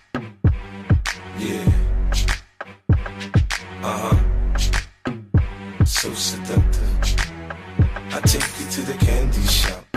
Yeah. So seductive. I take you to the candy shop.